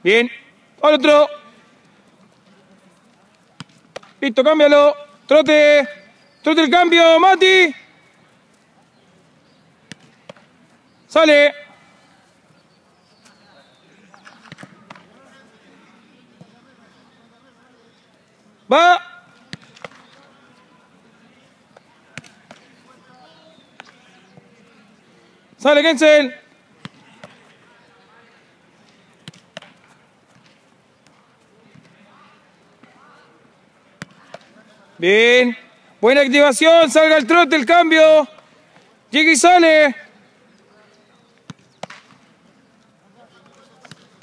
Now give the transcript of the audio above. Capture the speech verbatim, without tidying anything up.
Bien. Al otro. Listo, cámbialo. Trote. Trote el cambio, Mati. Sale. Va. Sale Kensel. Bien. Buena activación. Salga el trote, el cambio. Llega y sale.